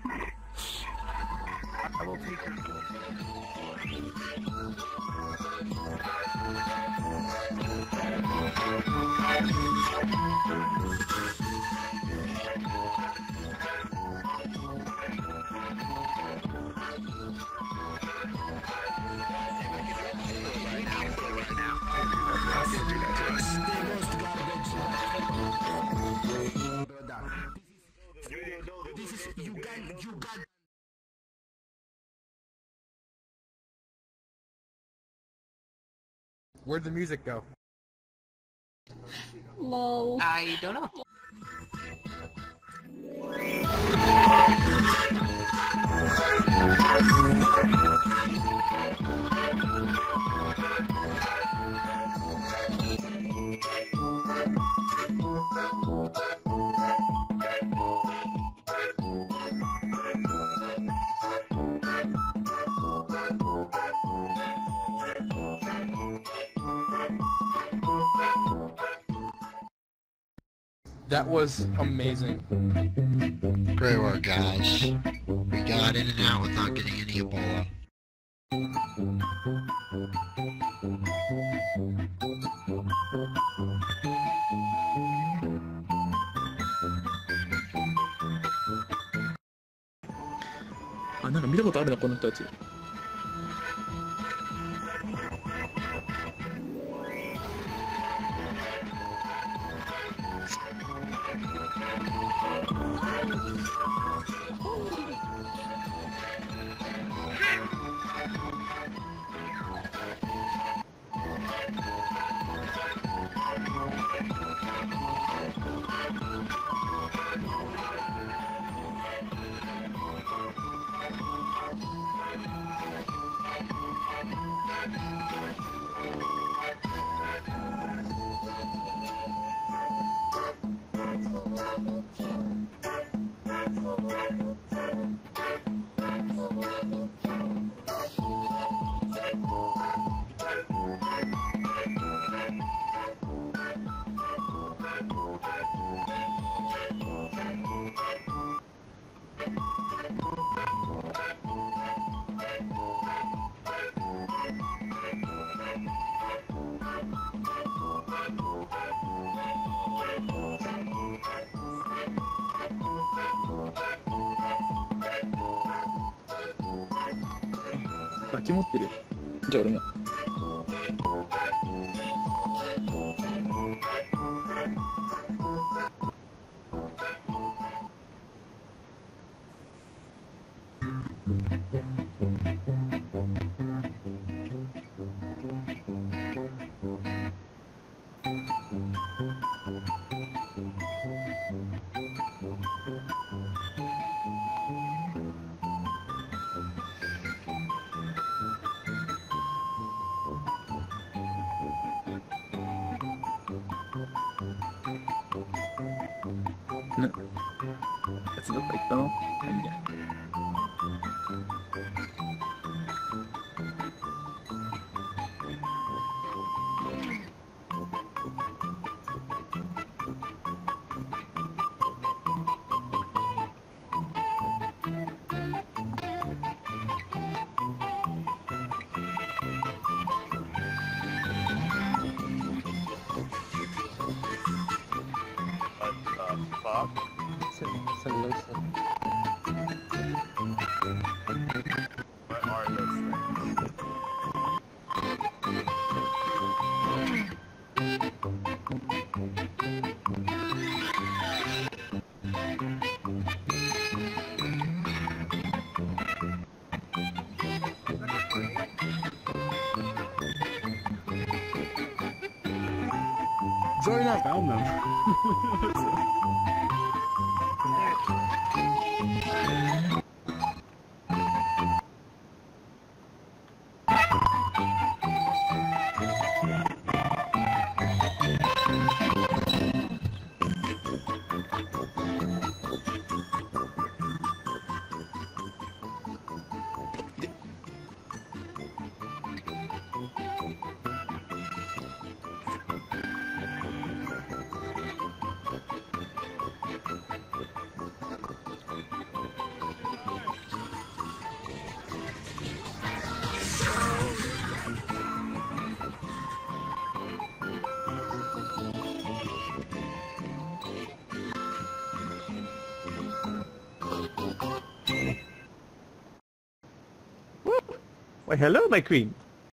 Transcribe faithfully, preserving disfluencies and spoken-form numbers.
I will take it. Where'd the music go? Lol. I don't know. That was amazing. Great work, guys. We got in and out without getting any Ebola. Ah, なんか見たことあるな、この人たち。楽器持ってる。じゃあ俺も。な、やつどっか行ったの？いいね。 Fuck. What are those things? Join us. Found them. Why, hello, my queen.